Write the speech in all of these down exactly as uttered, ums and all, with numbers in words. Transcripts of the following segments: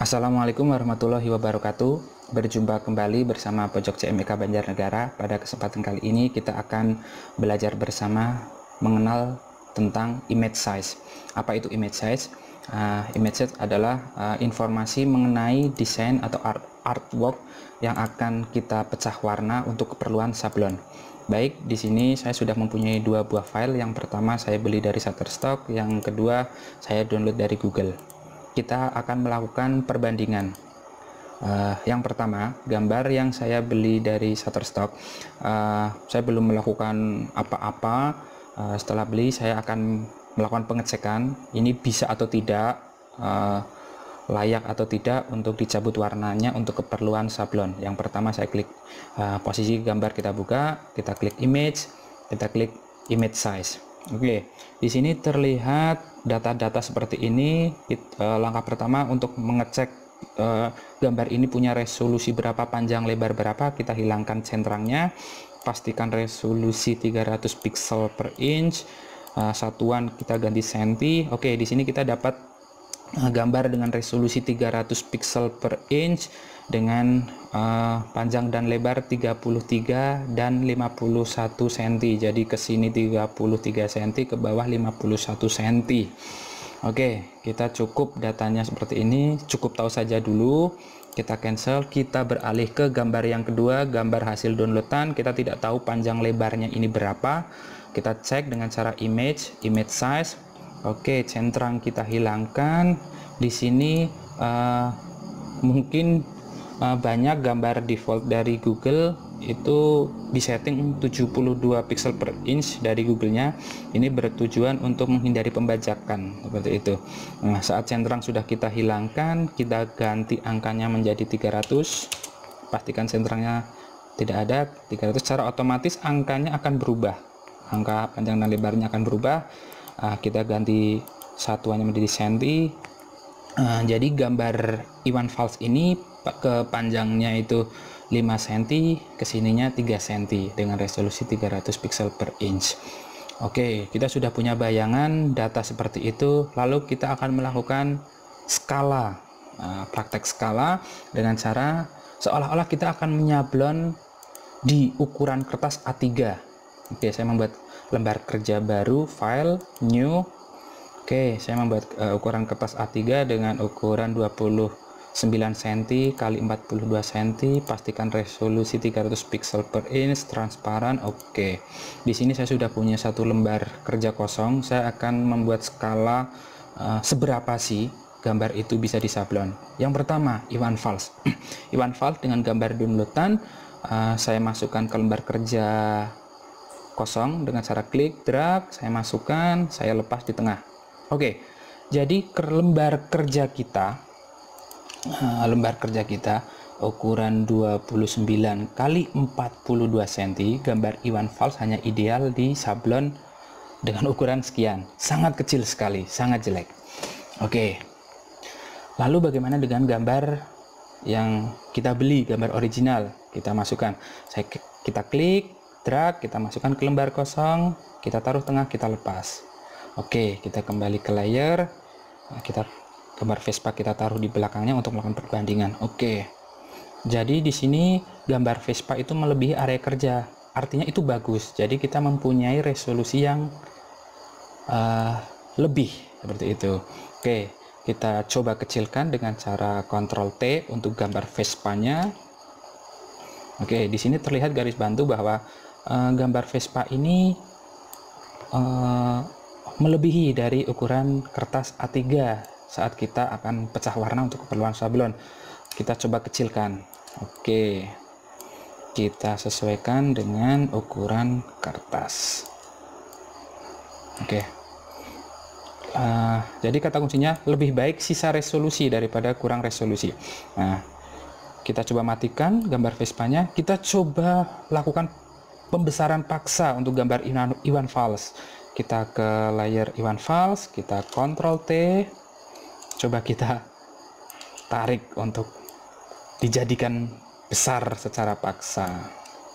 Assalamualaikum warahmatullahi wabarakatuh. Berjumpa kembali bersama Pojok C M I K Banjarnegara. Pada kesempatan kali ini kita akan belajar bersama mengenal tentang image size. Apa itu image size? Uh, image size adalah uh, informasi mengenai desain atau art artwork yang akan kita pecah warna untuk keperluan sablon. Baik, di sini saya sudah mempunyai dua buah file. Yang pertama saya beli dari Shutterstock, yang kedua saya download dari Google. Kita akan melakukan perbandingan. Uh, yang pertama, gambar yang saya beli dari Shutterstock, uh, saya belum melakukan apa-apa. Uh, setelah beli, saya akan melakukan pengecekan. Ini bisa atau tidak, uh, layak atau tidak untuk dicabut warnanya untuk keperluan sablon. Yang pertama, saya klik uh, posisi gambar, kita buka, kita klik image, kita klik image size. Oke, di sini terlihat data-data seperti ini. Kita, langkah pertama untuk mengecek uh, gambar ini punya resolusi berapa, panjang lebar berapa, kita hilangkan centrangnya, pastikan resolusi tiga ratus pixel per inch, uh, satuan kita ganti senti. Oke, di sini kita dapat uh, gambar dengan resolusi tiga ratus pixel per inch dengan uh, panjang dan lebar tiga puluh tiga dan lima puluh satu senti. Jadi ke sini tiga puluh tiga senti, ke bawah lima puluh satu senti. Oke, kita cukup datanya seperti ini, cukup tahu saja dulu. Kita cancel, kita beralih ke gambar yang kedua, gambar hasil downloadan. Kita tidak tahu panjang lebarnya ini berapa. Kita cek dengan cara image, image size. Oke, centrang kita hilangkan. Di sini uh, mungkin Uh, banyak gambar default dari Google itu disetting tujuh puluh dua pixel per inch dari Google-nya. Ini bertujuan untuk menghindari pembajakan seperti itu. Nah, saat centrang sudah kita hilangkan, kita ganti angkanya menjadi tiga ratus. Pastikan centrangnya tidak ada, tiga ratus. Secara otomatis angkanya akan berubah. Angka panjang dan lebarnya akan berubah. Uh, kita ganti satuannya menjadi senti. Uh, jadi gambar Iwan Fals ini ke panjangnya itu lima senti, kesininya tiga senti dengan resolusi tiga ratus pixel per inch. Oke, kita sudah punya bayangan data seperti itu. Lalu kita akan melakukan skala, uh, praktek skala dengan cara seolah-olah kita akan menyablon di ukuran kertas A tiga. Oke, saya membuat lembar kerja baru, file, new. Oke, saya membuat uh, ukuran kertas A tiga dengan ukuran dua puluh sembilan senti kali empat puluh dua senti, pastikan resolusi tiga ratus pixel per inch, transparan. Oke, di sini saya sudah punya satu lembar kerja kosong. Saya akan membuat skala uh, seberapa sih gambar itu bisa disablon. Yang pertama, Iwan Fals. Iwan Fals dengan gambar downloadan, uh, saya masukkan ke lembar kerja kosong dengan cara klik, drag, saya masukkan, saya lepas di tengah. Oke, jadi ke lembar kerja kita, Uh, lembar kerja kita ukuran dua puluh sembilan kali empat puluh dua senti, gambar Iwan Fals hanya ideal di sablon dengan ukuran sekian, sangat kecil sekali, sangat jelek. Oke, lalu bagaimana dengan gambar yang kita beli, gambar original? Kita masukkan, saya kita klik, drag, kita masukkan ke lembar kosong, kita taruh tengah, kita lepas. Oke, kita kembali ke layer, kita gambar Vespa kita taruh di belakangnya untuk melakukan perbandingan. Oke, jadi di sini gambar Vespa itu melebihi area kerja, artinya itu bagus. Jadi kita mempunyai resolusi yang uh, lebih seperti itu. Oke, kita coba kecilkan dengan cara Ctrl T untuk gambar Vespanya. Oke, di sini terlihat garis bantu bahwa uh, gambar Vespa ini uh, melebihi dari ukuran kertas A tiga saat kita akan pecah warna untuk keperluan sablon. Kita coba kecilkan. Oke, kita sesuaikan dengan ukuran kertas. Oke, uh, jadi kata kuncinya lebih baik sisa resolusi daripada kurang resolusi. Nah, kita coba matikan gambar Vespanya. Kita coba lakukan pembesaran paksa untuk gambar Iwan Fals. Kita ke layer Iwan Fals, kita Ctrl T, coba kita tarik untuk dijadikan besar secara paksa.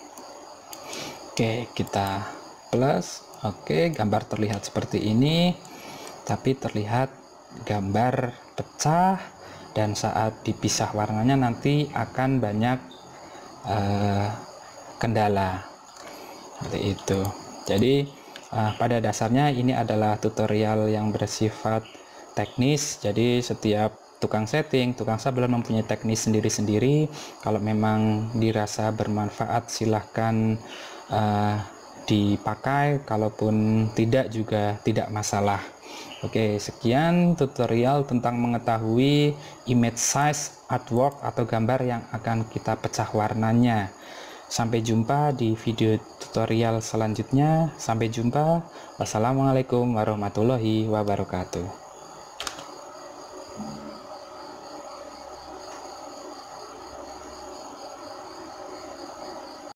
Oke, kita plus. Oke, gambar terlihat seperti ini, tapi terlihat gambar pecah dan saat dipisah warnanya nanti akan banyak uh, kendala seperti itu. Jadi uh, pada dasarnya ini adalah tutorial yang bersifat teknis, jadi setiap tukang setting, tukang sablon mempunyai teknis sendiri-sendiri. Kalau memang dirasa bermanfaat silahkan uh, dipakai, kalaupun tidak juga tidak masalah. Oke, sekian tutorial tentang mengetahui image size artwork atau gambar yang akan kita pecah warnanya. Sampai jumpa di video tutorial selanjutnya. Sampai jumpa. Wassalamualaikum warahmatullahi wabarakatuh.